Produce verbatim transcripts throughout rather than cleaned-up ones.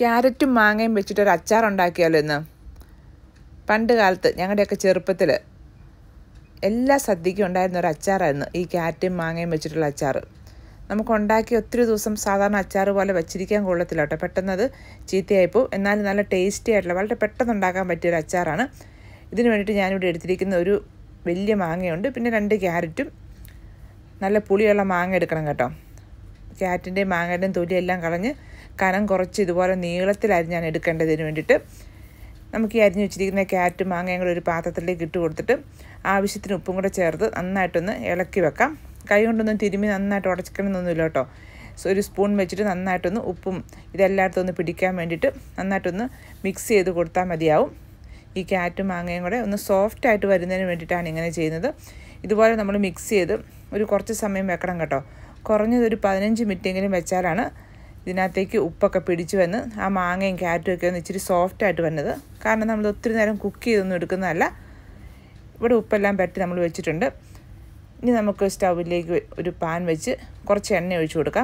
ക്യാരറ്റും മാങ്ങയും വെച്ചിട്ടൊരു അച്ചാർ ഉണ്ടാക്കിയാലോ ഇന്ന്. പണ്ട് കാലത്ത് ഞങ്ങളുടെയൊക്കെ ചെറുപ്പത്തിൽ എല്ലാ സദ്യക്കും ഉണ്ടായിരുന്ന ഒരു അച്ചാറായിരുന്നു ഈ ക്യാരറ്റും മാങ്ങയും വെച്ചിട്ടുള്ള അച്ചാർ. നമുക്ക് ഉണ്ടാക്കി ഒത്തിരി ദിവസം സാധാരണ അച്ചാർ പോലെ വെച്ചിരിക്കാൻ കൊള്ളത്തില്ല കേട്ടോ. പെട്ടെന്ന് അത് ചീത്തയായിപ്പോൾ. എന്നാലും നല്ല ടേസ്റ്റി ആയിട്ടുള്ള വളരെ പെട്ടെന്ന് ഉണ്ടാക്കാൻ പറ്റിയൊരു അച്ചാറാണ്. ഇതിന് വേണ്ടിയിട്ട് ഞാനിവിടെ എടുത്തിരിക്കുന്ന ഒരു വലിയ മാങ്ങയുണ്ട്, പിന്നെ രണ്ട് ക്യാരറ്റും. നല്ല പുളിയുള്ള മാങ്ങ എടുക്കണം കേട്ടോ. ക്യാരറ്റിൻ്റെയും മാങ്ങയുടെയും തൊലിയെല്ലാം കളഞ്ഞ് കനം കുറച്ച് ഇതുപോലെ നീളത്തിലായിരുന്നു ഞാൻ എടുക്കേണ്ടതിന് വേണ്ടിയിട്ട്. നമുക്ക് ഈ അരിഞ്ഞ് വെച്ചിരിക്കുന്ന ക്യാരറ്റും മാങ്ങയും കൂടെ ഒരു പാത്രത്തിലേക്ക് ഇട്ട് കൊടുത്തിട്ട് ആവശ്യത്തിന് ഉപ്പും കൂടെ ചേർത്ത് നന്നായിട്ടൊന്ന് ഇളക്കി വെക്കാം. കൈ കൊണ്ടൊന്നും തിരുമ്മി നന്നായിട്ട് ഉടച്ചിക്കണമെന്നൊന്നുമില്ല കേട്ടോ. സോ ഒരു സ്പൂൺ വെച്ചിട്ട് നന്നായിട്ടൊന്ന് ഉപ്പും ഇതെല്ലായിടത്തും ഒന്ന് പിടിക്കാൻ വേണ്ടിയിട്ട് നന്നായിട്ടൊന്ന് മിക്സ് ചെയ്ത് കൊടുത്താൽ മതിയാവും. ഈ ക്യാരറ്റും മാങ്ങയും കൂടെ ഒന്ന് സോഫ്റ്റായിട്ട് വരുന്നതിന് വേണ്ടിയിട്ടാണ് ഇങ്ങനെ ചെയ്യുന്നത്. ഇതുപോലെ നമ്മൾ മിക്സ് ചെയ്ത് ഒരു കുറച്ച് സമയം വെക്കണം കേട്ടോ. കുറഞ്ഞതൊരു പതിനഞ്ച് മിനിറ്റെങ്കിലും വെച്ചാലാണ് ഇതിനകത്തേക്ക് ഉപ്പൊക്കെ പിടിച്ച് വന്ന് ആ മാങ്ങയും ക്യാരറ്റും ഒക്കെ ഒന്ന് ഇച്ചിരി സോഫ്റ്റായിട്ട് വരുന്നത്. കാരണം നമ്മൾ ഒത്തിരി നേരം കുക്ക് ചെയ്തൊന്നും എടുക്കുന്നതല്ല. ഇവിടെ ഉപ്പെല്ലാം പറ്റി നമ്മൾ വെച്ചിട്ടുണ്ട്. ഇനി നമുക്ക് സ്റ്റൗവിലേക്ക് ഒരു പാൻ വെച്ച് കുറച്ച് എണ്ണ ഒഴിച്ചു കൊടുക്കാം.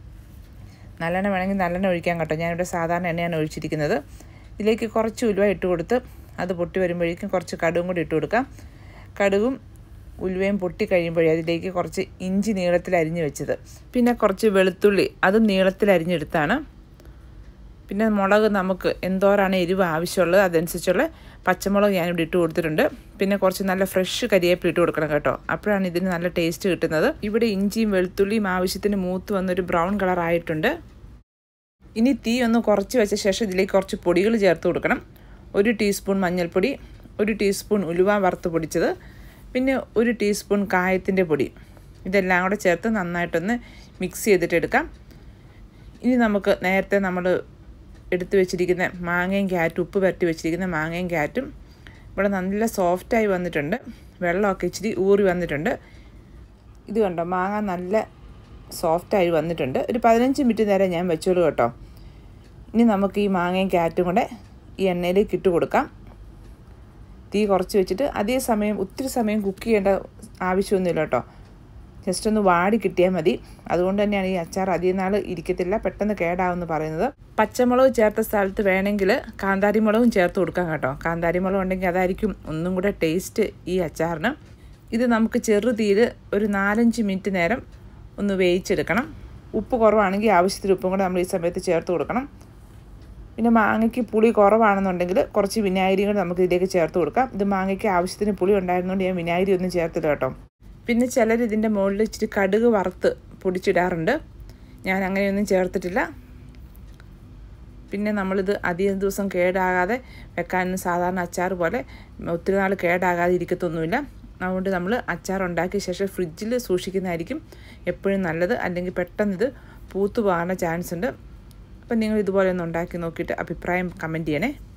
നല്ലെണ്ണ വേണമെങ്കിൽ നല്ലെണ്ണ ഒഴിക്കാം കേട്ടോ. ഞാനിവിടെ സാധാരണ എണ്ണയാണ് ഒഴിച്ചിരിക്കുന്നത്. ഇതിലേക്ക് കുറച്ച് ഉലുവ ഇട്ട് കൊടുത്ത് അത് പൊട്ടി വരുമ്പോഴേക്കും കുറച്ച് കടുകും കൂടി ഇട്ട് കൊടുക്കാം. കടുകും ഉലുവയും പൊട്ടി കഴിയുമ്പോഴേ അതിലേക്ക് കുറച്ച് ഇഞ്ചി നീളത്തിൽ അരിഞ്ഞ് വെച്ചത്, പിന്നെ കുറച്ച് വെളുത്തുള്ളി അതും നീളത്തിൽ അരിഞ്ഞെടുത്താണ്. പിന്നെ മുളക് നമുക്ക് എന്തോരാണ് എരിവ് ആവശ്യമുള്ളത് അതനുസരിച്ചുള്ള പച്ചമുളക് ഞാനിവിടെ ഇട്ട് കൊടുത്തിട്ടുണ്ട്. പിന്നെ കുറച്ച് നല്ല ഫ്രഷ് കരിവേപ്പില ഇട്ട് കൊടുക്കണം കേട്ടോ. അപ്പോഴാണ് ഇതിന് നല്ല ടേസ്റ്റ് കിട്ടുന്നത്. ഇവിടെ ഇഞ്ചിയും വെളുത്തുള്ളിയും ആവശ്യത്തിന് മൂത്ത് വന്നൊരു ബ്രൗൺ കളർ ആയിട്ടുണ്ട്. ഇനി തീ ഒന്ന് കുറച്ച് വെച്ച ശേഷം ഇതിലേക്ക് കുറച്ച് പൊടികൾ ചേർത്ത് കൊടുക്കണം. ഒരു ടീസ്പൂൺ മഞ്ഞൾപ്പൊടി, ഒരു ടീസ്പൂൺ ഉലുവ വറുത്ത് പൊടിച്ചത്, പിന്നെ ഒരു ടീസ്പൂൺ കായത്തിൻ്റെ പൊടി. ഇതെല്ലാം കൂടെ ചേർത്ത് നന്നായിട്ടൊന്ന് മിക്സ് ചെയ്തിട്ട് എടുക്കാം. ഇനി നമുക്ക് നേരത്തെ നമ്മൾ എടുത്തു വെച്ചിരിക്കുന്ന മാങ്ങയും ക്യാരറ്റും ഉപ്പ് പരട്ടി വെച്ചിരിക്കുന്ന മാങ്ങയും ക്യാരറ്റും ഇവിടെ നല്ല സോഫ്റ്റായി വന്നിട്ടുണ്ട്. വെള്ളമൊക്കെ ഇച്ചിരി ഊറി വന്നിട്ടുണ്ട്. ഇത് കണ്ടോ, മാങ്ങ നല്ല സോഫ്റ്റായി വന്നിട്ടുണ്ട്. ഒരു പതിനഞ്ച് മിനിറ്റ് നേരം ഞാൻ വെച്ചോളൂ കേട്ടോ. ഇനി നമുക്ക് ഈ മാങ്ങയും ക്യാരറ്റും കൂടെ ഈ എണ്ണയിലേക്ക് ഇട്ട് കൊടുക്കാം. തീ കുറച്ച് വെച്ചിട്ട് അതേ സമയം ഒത്തിരി സമയം കുക്ക് ചെയ്യേണ്ട ആവശ്യമൊന്നുമില്ല കേട്ടോ. ജസ്റ്റ് ഒന്ന് വാടി കിട്ടിയാൽ മതി. അതുകൊണ്ട് തന്നെയാണ് ഈ അച്ചാർ അധികം നാൾ ഇരിക്കത്തില്ല, പെട്ടെന്ന് കേടാവെന്ന് പറയുന്നത്. പച്ചമുളക് ചേർത്ത സ്ഥലത്ത് വേണമെങ്കിൽ കാന്താരി മുളകും ചേർത്ത് കൊടുക്കാം കേട്ടോ. കാന്താരി മുളക് ഉണ്ടെങ്കിൽ അതായിരിക്കും ഒന്നും കൂടെ ടേസ്റ്റ് ഈ അച്ചാറിന്. ഇത് നമുക്ക് ചെറു തീയിൽ ഒരു നാലഞ്ച് മിനിറ്റ് നേരം ഒന്ന് വേവിച്ചെടുക്കണം. ഉപ്പ് കുറവാണെങ്കിൽ ആവശ്യത്തിന് ഉപ്പും കൂടെ നമ്മൾ ഈ സമയത്ത് ചേർത്ത് കൊടുക്കണം. പിന്നെ മാങ്ങയ്ക്ക് പുളി കുറവാണെന്നുണ്ടെങ്കിൽ കുറച്ച് വിനാഗിരിയും കൂടെ നമുക്ക് ഇതിലേക്ക് ചേർത്ത് കൊടുക്കാം. ഇത് മാങ്ങയ്ക്ക് ആവശ്യത്തിന് പുളി ഉണ്ടായിരുന്നുകൊണ്ട് ഞാൻ വിനാഗിരി ഒന്നും ചേർത്തില്ല കേട്ടോ. പിന്നെ ചിലർ ഇതിൻ്റെ മുകളിൽ ഇച്ചിരി കടുക് വറുത്ത് പൊടിച്ചിടാറുണ്ട്. ഞാൻ അങ്ങനെയൊന്നും ചേർത്തിട്ടില്ല. പിന്നെ നമ്മളിത് അധികം ദിവസം കേടാകാതെ വെക്കാൻ സാധാരണ അച്ചാർ പോലെ ഒത്തിരി നാൾ കേടാകാതെ ഇരിക്കത്തൊന്നുമില്ല. അതുകൊണ്ട് നമ്മൾ അച്ചാർ ഉണ്ടാക്കിയ ശേഷം ഫ്രിഡ്ജിൽ സൂക്ഷിക്കുന്നതായിരിക്കും എപ്പോഴും നല്ലത്. അല്ലെങ്കിൽ പെട്ടെന്ന് ഇത് പൂത്തു പോകാനുള്ള ചാൻസ് ഉണ്ട്. അപ്പം നിങ്ങൾ ഇതുപോലെ ഒന്ന് ഉണ്ടാക്കി നോക്കിയിട്ട് അഭിപ്രായം കമൻറ്റ് ചെയ്യണേ.